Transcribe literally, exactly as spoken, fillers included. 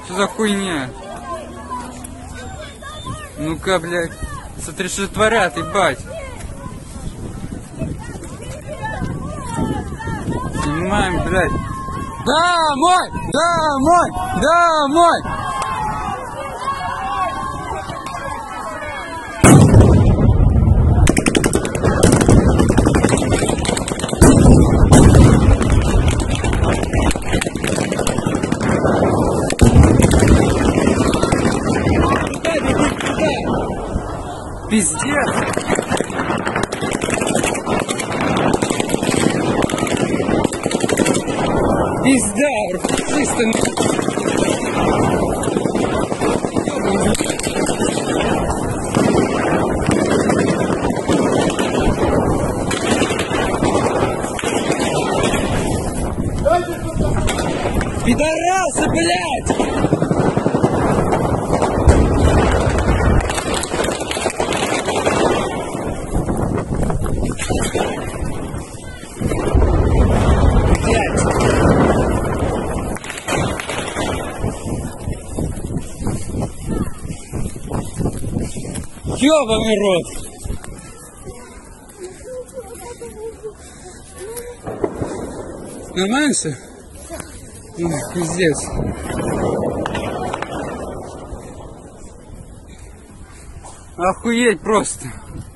Что за хуйня? Ну-ка, блядь. Смотри, что творят, ебать. Снимаем, блядь. Домой! Домой! Домой! Пиздец! Пизда! Чисто! Пидорасы, блядь! Ёбаный рот! Нормально все? Ну, пиздец. Охуеть просто.